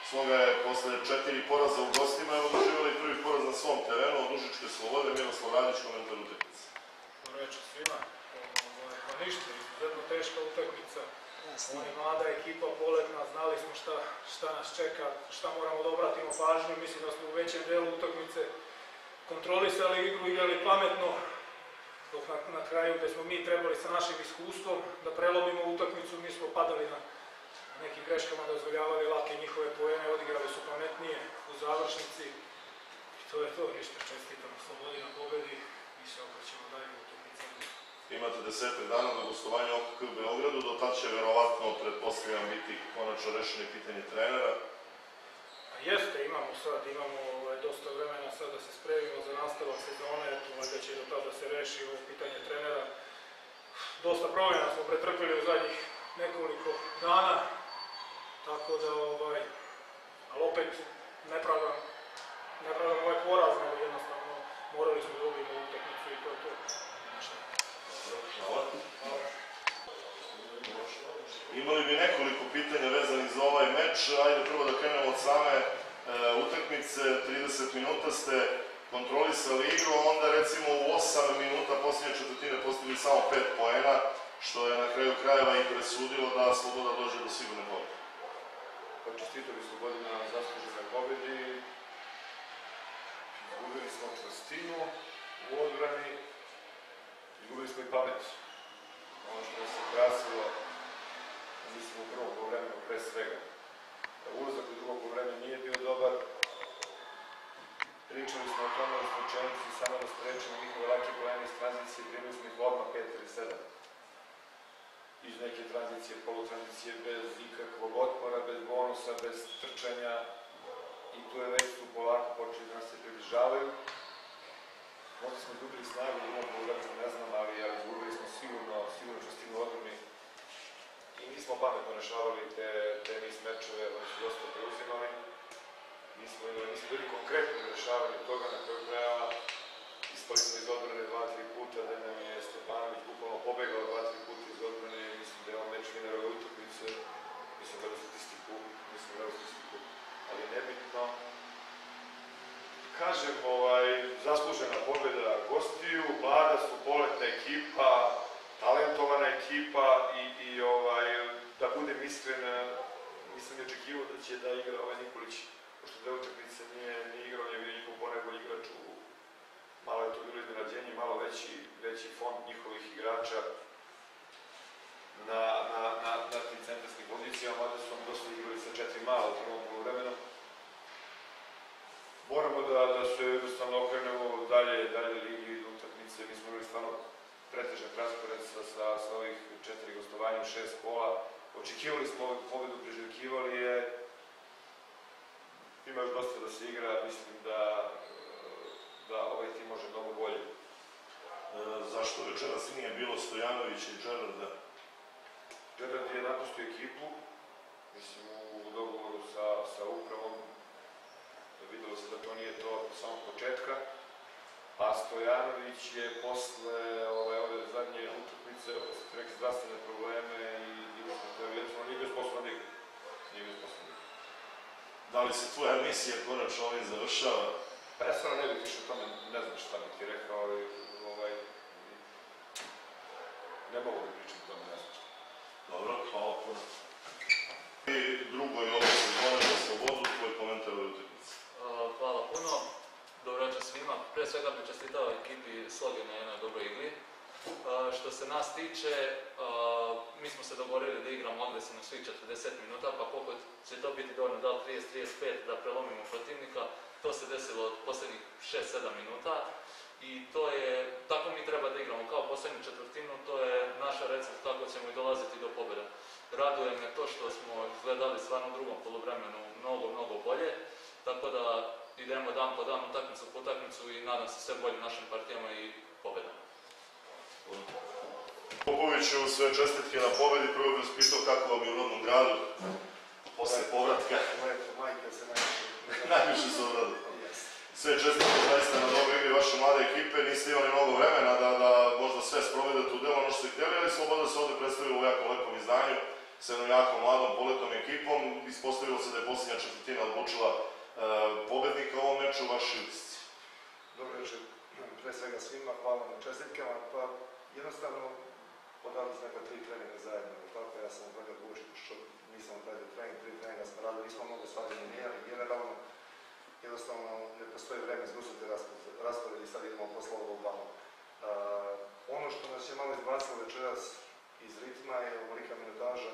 Sloga je posle 4 poraza u gostima, evo doživjeli prvi poraz na svom terenu od Užičke Slobode. Miroslav Radić, komentar utakmice. Dobro večer svima. Pa ništa, izuzetno teška utakmica. Oni mlada ekipa, poletna, znali smo šta nas čeka, šta moramo da obratimo pažnju. Mislim da smo u većem delu utakmice kontrolisali igru, igrali pametno, dok na kraju gde smo mi trebali sa našim iskustvom da prelomimo utakmicu, mi smo padali na nekim greškama, dozvoljavali lake njihove poene, odigrali su pametnije u završnici. I to je to, ništa, čestitamo Slobodi na pobedi i se okrećemo dalje u utakmicama. Imate 10 dana na gostovanje OKK u Beogradu, do tad će verovatno, pretpostavljam, biti konačno rešeno pitanje trenera. Jeste, imamo dosta vremena sad da se spremimo za nastavak sezone, valjda će do tada se reši ovo pitanje trenera. Dosta promjena smo pretrpili u zadnjih nekoliko dana, tako da, ali opet nepravdam ovaj poraz, nego jednostavno morali smo da dobijemo utakmicu i to je to. Hvala. Imali bi nekoliko pitanja vezanih za ovaj meč. Ajde prvo da krenemo od same utakmice. 30 minuta ste kontrolisali igru, onda recimo u 8 minuta posljednje četvrtine postigli samo 5 poena, što je na kraju krajeva i presudilo da Sloboda dođe do sigurne pobede. Čestitali Slobodi na zasluženoj pobedi. Izgubili smo čvrstinu u odbrani, izgubili smo i pamet. Ono što je se krasilo, mislim u prvom poluvremenu pre svega. Ulazak u drugom poluvremenu nije bio dobar. Pričali smo o tome da smo učenici samo da sprečimo njihove lake poene iz tranzicije, primili smo ih odmah 5 ili 7. Iz neke tranzicije, polutranzicije, bez ikakvog otpora, bez bonusa, bez trčanja. I tu je već su polako počeli da nas se približavaju. Možda smo izgubili snagu u drugom poluvremenu, ne znam, ali izgubili smo sigurno čvrstinu u odbrani. I nismo pametno rešavali te niz mečeve, oni su dosta preuzimali. Nismo bili konkretni u rešavanju toga, na kraju krajeva ispali smo iz odbrane 2-3 puta, da nam je Stepanović bukvalno pobegao 2-3 puta iz odbrane i mislim da je on meč vinera ove utakmice. Nisam gledao statistiku, ali je nebitno. Kažem, zaslužena pobeda gostiju, mlada su, poletna ekipa, talentovana ekipa i da budem iskren, nisam ni očekivao da će da igra Nikolić, pošto dve utakmice nije igrao, on je bio njihov ponajbolji igrač malo je to bilo iznenađenje, malo veći fond njihovih igrača na tim centarskim pozicijama, mada su oni dosta igrali sa 4 mala u prvom poluvremenu. Moramo da se jednostavno okrenemo dalje ligi do utakmice. Mi smo imali stvarno pretežak raspored sa ovih 4 gostovanja, 6 kola. Očekivali smo ovu pobedu, priželjkivali je. Ima još dosta da se igra, mislim da ovaj tim može mnogo bolje. Zašto večeras nije bilo Stojanovića i Džerarda? Džerard je napustio ekipu, mislim u dogovoru sa upravom. Videlo se da to nije to od samog početka, a Stojanović je posle ove zadnje utakmice neke zdravstvene probleme i jednostavno nije bio sposoban da igra. Da li se tvoja misija konačno ovim završava? Pa ja stvarno ne bih više o tome, ne znam šta bih ti rekao, ali ne mogu da pričam o tome, ne znam šta. Dobro, hvala puno. I drugo je ovo sezone za Slobodu, tvoj komentar o utakmici. Hvala puno, dobro večer svima. Pre svega bih čestitao ekipi Sloge na jednoj dobroj igri. Što se nas tiče, mi smo se dogovorili da igramo agresivno svih 40 minuta, pa koliko će to biti dovoljno, da li 30-35 da prelomimo protivnika, to se desilo od posljednjih 6-7 minuta i to je, tako mi treba da igramo kao posljednju četvrtinu, to je naša recept kako ćemo i dolaziti do pobjeda. Raduje me to što smo izgledali stvarno u drugom poluvremenu mnogo bolje, tako da idemo dan po dan, utakmicu po utakmicu i nadam se sve bolje našim partijama i pobjeda. Popoviću, sve čestitke na pobedi, prvo bih uspitao kako vam je u rodnom gradu, posle povratka. Majka se Najviše se obradu. Sve čestitke zaista na dobroj igri vaše mlade ekipe, niste imali mnogo vremena da možda sve sprovedete u delo ono što ste htjeli, ali Sloboda se ovde predstavila u jako lepom izdanju, s jednom jako mladom poletnom ekipom. Ispostavilo se da je posljednja četvrtina odlučila pobednika u ovom meču, vaši utisci? Dobro večer, pre svega svima, hvala na čestitkama, pa jednostavno podali smo neka 3 treninga zajedno, tako ja sam odlaga Bušić, što nisam odradio trening, 3 treninga smo radili, nismo mnogo stvari mijenjali, generalno jednostavno ne postoji vreme izgusati raspored i sad idemo posle ovog balona. Ono što nas je malo izbacilo večeras iz ritma je ovolika minutaža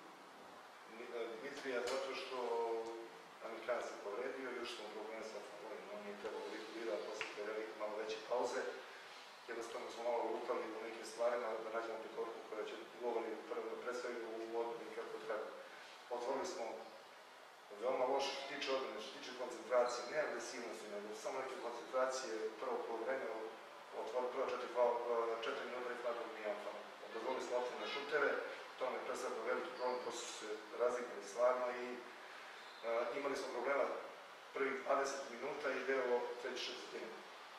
Dmitrija, zato što Amerikanac se povredio, još smo problemi sa Favorim, on je trebalo biti lira, posle te malo veće pauze. Jednostavno smo malo lutali u nekim stvarima da nađemo petorku koja će govori predstaviti u odbrani kako treba. Otvorili smo veoma loše što tiče odbrane, što tiče koncentracije, ne agresivnosti, nego samo neke koncentracije prvo vreme, otvorili prva 4 minuta i hladnog nijaka. Dozvolili smo optimne šutere, to nam je predstavljeno veliki problem, posle su se razlikali stvarno i imali smo problema prvih 20 minuta i deo treći četvrtine.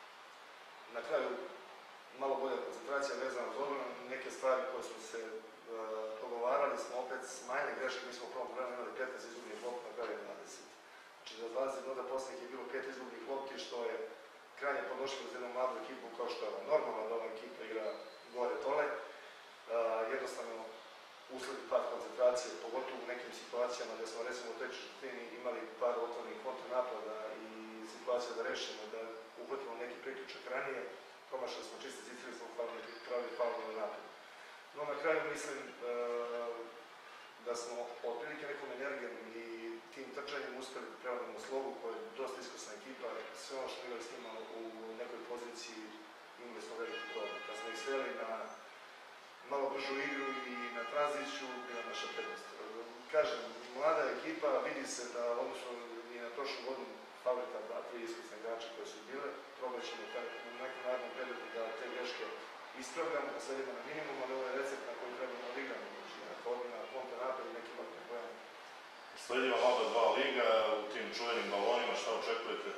Na kraju malo bolja koncentracija vezana uz odbranu, neke stvari koje smo se dogovarali smo opet smanjili greške, mi smo u prvom vremenu imali 15 izgubljenih lopti, na kraju 20. Znači za 20 minuta posljednjih je bilo 5 izgubljenih lopti, što je krajnje podnošljivo za jednu mladu ekipu kao što je normalno da ova ekipa igra gore tole. Jednostavno usledi pad koncentracije, pogotovo u nekim situacijama gdje smo recimo u trećoj četvrtini imali par otvornih kontranapada i situacija da rešimo, da uhvatimo neki priključak ranije, promašali smo čiste cifre, smo pravili faulove napad. No na kraju mislim da smo otprilike nekom energijom i tim trčanjem uspeli da prevodimo Slogu koja je dosta iskusna ekipa, sve ono što igrali s njima u nekoj poziciji imali smo veliki problem. Kad smo ih sveli na malo bržu igru i na tranziciju bila naša prednost. Kažem, mlada ekipa, vidi se da odnosno i na prošlu godinu favorita 2-3 iskusne igrače koje su bile, probat ćemo u nekom narednom periodu da te greške ispravljamo, da svedimo na minimum, ali ovo je recept na koji trebamo da igramo, znači na odmina, kontra napad i neki makne pojene. Sledi vam oba dva liga u tim čuvenim balonima, šta očekujete?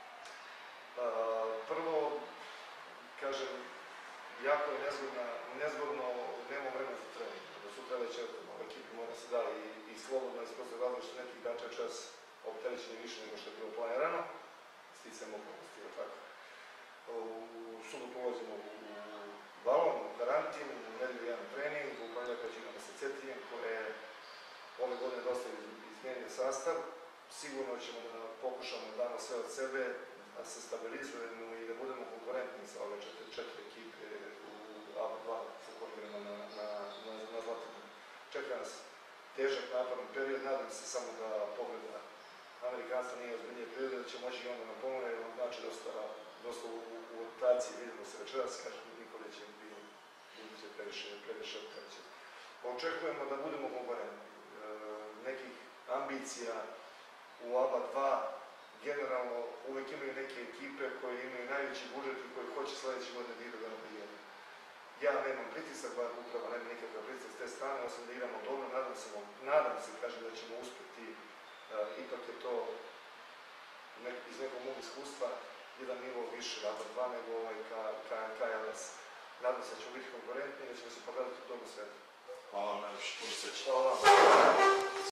Prvo, kažem, jako je nezgodno, nemamo vremena za trening. Da sutra već ekipi mora se da i slobodno isprostog razloga što neki igrača čas opterećeni više nego što je bilo planirano. Sticam okolnosti, ili tako. U subotu ulazimo u balon, u karantin, u nedelju jedan trening, u ponedjeljak već imamo sa Cetijem koje je ove godine dosta izmijenio sastav. Sigurno ćemo da pokušamo da damo sve od sebe, da se stabilizujemo i da budemo konkurentni sa ove 4 ekipe u ABA2 sa kojim idemo na Zlatiboru. Čeka nas težak naporan period, nadam se samo da pogleda Amerikanstva nije ozbiljnije prirode, da će moći i onda nam pomoći, jer nam znači dosta u rotaciji, vidimo se večeras, kažem, niko neće biti previše opterećen. Očekujemo da budemo konkurentni. Nekih ambicija u ABA2 generalno uvek imaju neke ekipe koje imaju najveći budžet i koji hoće sledeće godine da idu na jednu. Ja nemam pritisak, bar uprava nema nikakav pritisak s te strane, osim da igramo dobro, nadam se, kažem da ćemo uspjeti, ipak je to iz nekog mog iskustva jedan nivo više ABA2 nego KLS. Nadam se da ćemo biti konkurentni i da ćemo se pogledati u tomu svetu. Hvala vam najviše, puno sreće. Hvala vam.